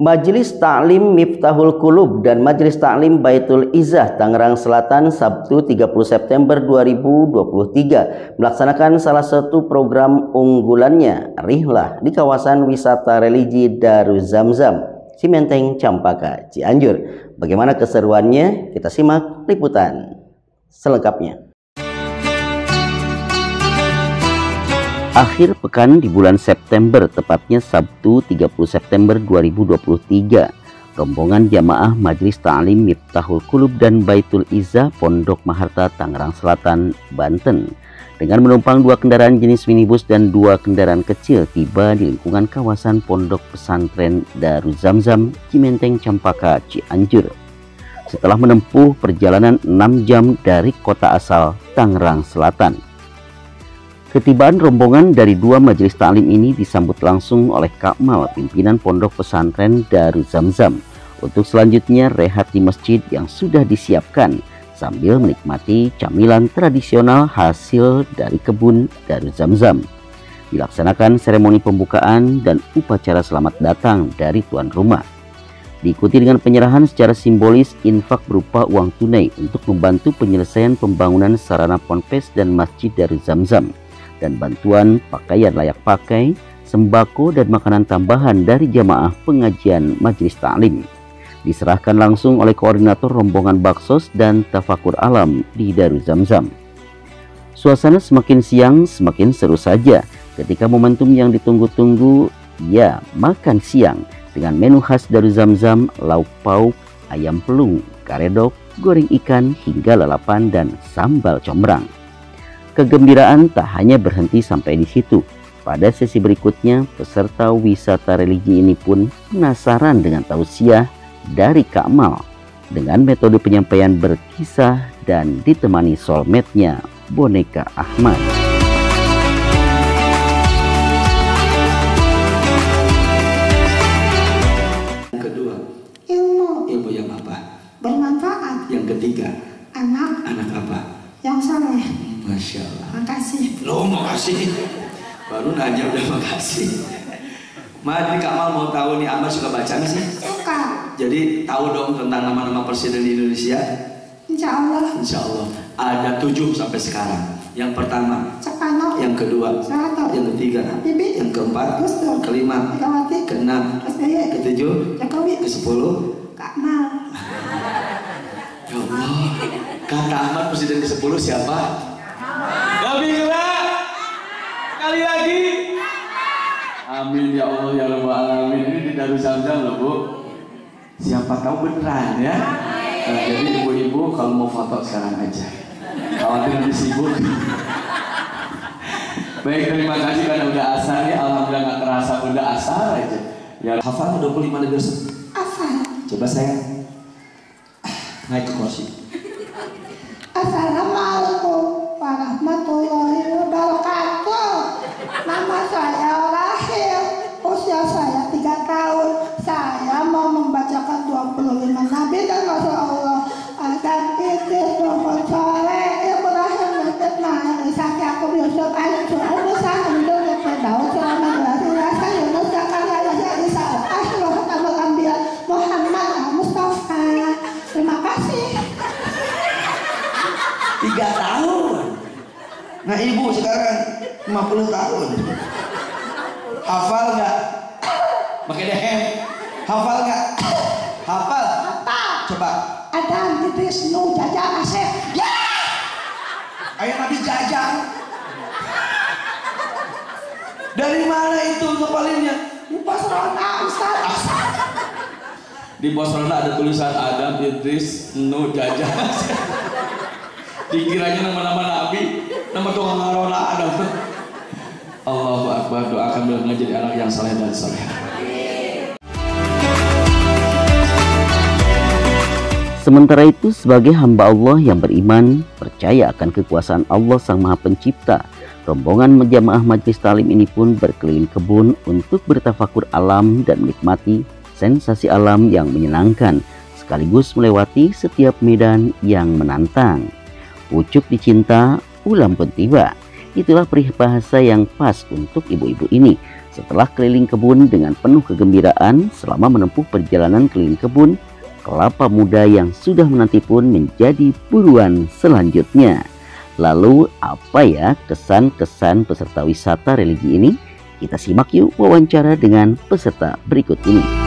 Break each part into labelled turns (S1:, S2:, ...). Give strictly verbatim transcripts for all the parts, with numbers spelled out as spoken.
S1: Majelis Ta'lim Miftahul Qulub dan Majelis Ta'lim Baitul Izzah Tangerang Selatan Sabtu tiga puluh September dua ribu dua puluh tiga melaksanakan salah satu program unggulannya, Rihlah, di kawasan wisata religi Daruz Zamzam, Cimenteng, Campaka, Cianjur. Bagaimana keseruannya? Kita simak liputan selengkapnya. Akhir pekan di bulan September, tepatnya Sabtu tiga puluh September dua ribu dua puluh tiga, rombongan jamaah Majelis Ta'lim Miftahul Qulub dan Baitul Izzah Pondok Maharta Tangerang Selatan, Banten, dengan menumpang dua kendaraan jenis minibus dan dua kendaraan kecil tiba di lingkungan kawasan Pondok Pesantren Daruz Zamzam, Cimenteng, Campaka, Cianjur. Setelah menempuh perjalanan enam jam dari kota asal Tangerang Selatan. Ketibaan rombongan dari dua majelis taklim ini disambut langsung oleh Kakmal, pimpinan Pondok Pesantren Daruz Zamzam, untuk selanjutnya rehat di masjid yang sudah disiapkan sambil menikmati camilan tradisional hasil dari kebun Daruz Zamzam. Dilaksanakan seremoni pembukaan dan upacara selamat datang dari tuan rumah. Diikuti dengan penyerahan secara simbolis infak berupa uang tunai untuk membantu penyelesaian pembangunan sarana ponpes dan masjid Daruz Zamzam, dan bantuan pakaian layak pakai, sembako dan makanan tambahan dari jamaah pengajian majelis taklim. Diserahkan langsung oleh koordinator rombongan Baksos dan Tafakur Alam di Daruz Zamzam. Suasana semakin siang semakin seru saja ketika momentum yang ditunggu-tunggu, ya, makan siang dengan menu khas Daruz Zamzam, lauk pauk, ayam pelung, karedok, goreng ikan hingga lalapan dan sambal combrang. Kegembiraan tak hanya berhenti sampai di situ. Pada sesi berikutnya, peserta wisata religi ini pun penasaran dengan tausiah dari Kakmal dengan metode penyampaian berkisah dan ditemani soulmate-nya boneka Ahmad.
S2: Yang kedua, ilmu. Ilmu yang apa? Bermanfaat. Yang ketiga, anak. Anak apa? Yang saleh. Masya Allah. Makasih. Loh, makasih. Baru nanya udah makasih. Mari Kakmal mau tahu nih, Ahmad suka baca nggak sih? Suka. Jadi tahu dong tentang nama-nama presiden di Indonesia? Insya Allah. Insya Allah. Ada tujuh sampai sekarang. Yang pertama, Soekarno. Yang kedua, Soeharto. Yang ketiga, Habibie. Yang keempat, Gus Dur. Kelima, Megawati. Keenam, S B Y. Ketujuh, Jokowi. Kesepuluh, Kakmal. Ya Allah. Kakak Ahmad presiden ke sepuluh siapa? Lebih gerak. Sekali lagi. Amin ya Allah ya Rabbal Alamin. Ini di Daruz Zamzam loh Bu. Siapa tahu beneran ya. Nah, jadi ibu-ibu kalau mau foto sekarang aja. Khawatir nanti sibuk. Baik, terima kasih karena udah asal ya. Alhamdulillah gak terasa udah asal aja. Ya, hafal dua puluh lima negeri. Hafal. Coba saya naik ke kursi. Assalamualaikum warahmatullahi wabarakatuh. Nama saya Rahil, usia saya tiga tahun. Saya mau membacakan dua puluh lima nabi dan Rasul Allah. Adam, Idris, Muhammad, Saleh, Ibrahim, Ismail, Ishak, Yakub, Yusuf, Ayub, Syuaib, Musa, Hamdul, Firdaus, Sulaiman, Ibrahim, Yasa, Yunus, Zakaria, Yahya, Isa, Ashraf, Muhammad, Anbiya, Muhammad, Mustafa. Terima kasih. Tiga tahun. Nah ibu sekarang lima puluh tahun. Hafal nggak? Pakai dehem. Hafal nggak? Hafal. Hafal. Coba. Adam, Idris, Nuh, Jajang, Asep. Ya. Ayo Nabi Jajang. Dari mana itu ngepalinnya? Di pos ronda Ustaz. Di pos ronda ada tulisan Adam, Idris, Nuh, Jajang, Asep. Dikiranya nama-nama Nabi, nama tukang ngarona ada. Allahu Akbar, doakan beliau jadi anak yang saleh dan saleh.
S1: Sementara itu, sebagai hamba Allah yang beriman, percaya akan kekuasaan Allah Sang Maha Pencipta, rombongan jamaah majelis taklim ini pun berkeliling kebun untuk bertafakur alam dan menikmati sensasi alam yang menyenangkan, sekaligus melewati setiap medan yang menantang. Pucuk dicinta, ulam pun tiba. Itulah peribahasa yang pas untuk ibu-ibu ini. Setelah keliling kebun dengan penuh kegembiraan, selama menempuh perjalanan keliling kebun, kelapa muda yang sudah menanti pun menjadi buruan selanjutnya. Lalu apa ya kesan-kesan peserta wisata religi ini? Kita simak yuk wawancara dengan peserta berikut ini.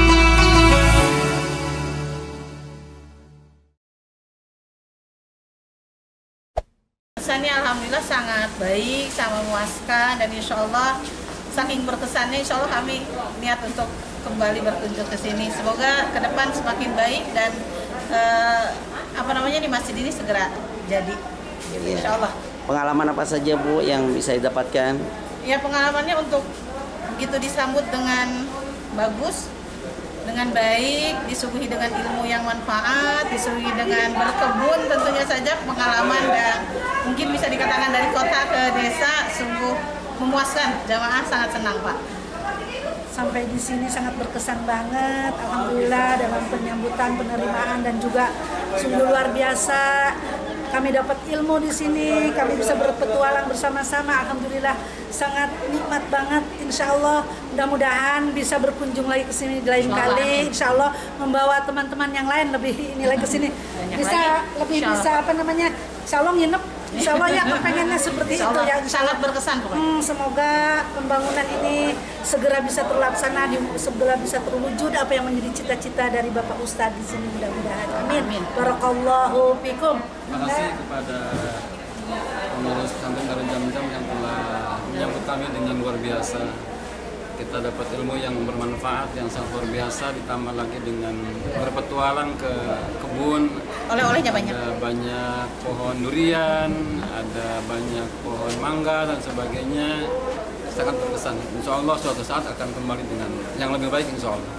S3: Kesannya alhamdulillah sangat baik, sangat memuaskan, dan insya Allah saking berkesannya insya Allah kami niat untuk kembali berkunjung ke sini. Semoga ke depan semakin baik dan eh, apa namanya di masjid ini segera jadi. Gitu,
S1: iya.
S3: Insya Allah.
S1: Pengalaman apa saja Bu yang bisa didapatkan?
S3: Ya pengalamannya untuk begitu disambut dengan bagus, dengan baik, disuguhi dengan ilmu yang manfaat, disuguhi dengan berkebun tentunya saja pengalaman dan mungkin bisa dikatakan dari kota ke desa sungguh memuaskan. Jamaah sangat senang Pak.
S4: Sampai di sini sangat berkesan banget, alhamdulillah dalam penyambutan, penerimaan dan juga sungguh luar biasa. Kami dapat ilmu di sini, kami bisa berpetualang bersama-sama, alhamdulillah sangat nikmat banget. Insya Allah mudah-mudahan bisa berkunjung lagi ke sini lain kali. Insya Allah membawa teman-teman yang lain lebih ini lagi ke sini, bisa lebih bisa apa namanya, Insya Allah nginep. Insya Allah ya pengennya seperti itu ya.
S3: Sangat berkesan pokoknya.
S4: Hmm, semoga pembangunan ini segera bisa terlaksana, segera bisa terwujud apa yang menjadi cita-cita dari Bapak Ustadz di sini mudah-mudahan. Amin. Amin. Barakallahu fikum.
S5: Terima kasih kepada pengurus pesantren Darul Zamzam yang telah menyambut kami dengan luar biasa. Kita dapat ilmu yang bermanfaat, yang sangat luar biasa, ditambah lagi dengan berpetualang ke kebun.
S3: Oleh-olehnya banyak.
S5: Ada banyak pohon durian, ada banyak pohon mangga dan sebagainya. Sangat berkesan. Insya Allah suatu saat akan kembali dengan yang lebih baik insya Allah.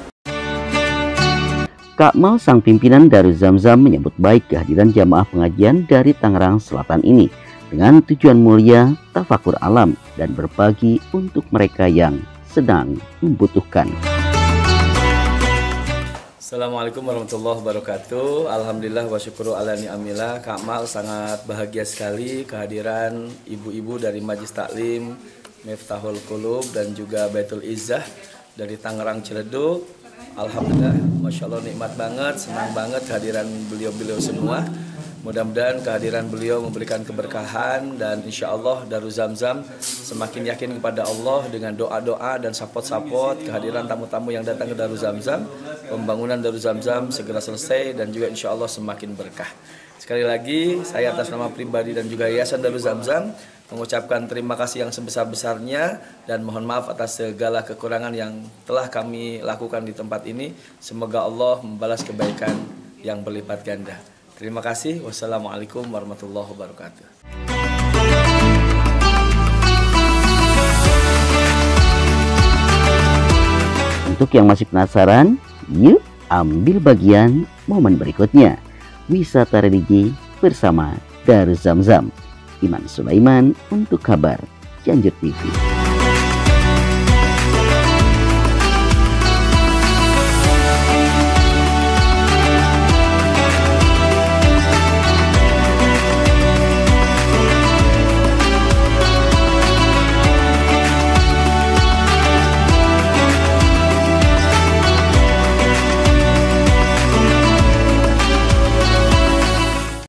S1: Kak Mal, sang pimpinan Darul Zamzam, menyambut baik kehadiran jamaah pengajian dari Tangerang Selatan ini dengan tujuan mulia tafakur alam dan berbagi untuk mereka yang sedang membutuhkan.
S6: Assalamualaikum warahmatullahi wabarakatuh. Alhamdulillah wa syukuru ala ni'amillah. Kak Mal sangat bahagia sekali kehadiran ibu-ibu dari Majelis Taklim Miftahul Qulub dan juga Baitul Izzah dari Tangerang Ciledug. Alhamdulillah, Masya Allah nikmat banget, senang banget kehadiran beliau-beliau semua. Mudah-mudahan kehadiran beliau memberikan keberkahan dan insya Allah Darul Zamzam semakin yakin kepada Allah dengan doa-doa dan support-support kehadiran tamu-tamu yang datang ke Darul Zamzam. Pembangunan Darul Zamzam segera selesai dan juga insya Allah semakin berkah. Sekali lagi saya atas nama pribadi dan juga Yayasan Darul Zamzam mengucapkan terima kasih yang sebesar-besarnya dan mohon maaf atas segala kekurangan yang telah kami lakukan di tempat ini. Semoga Allah membalas kebaikan yang berlipat ganda. Terima kasih. Wassalamualaikum warahmatullahi wabarakatuh.
S1: Untuk yang masih penasaran, yuk ambil bagian momen berikutnya. Wisata religi bersama Darul Zamzam. Iman Sulaiman untuk kabar Cianjur T V.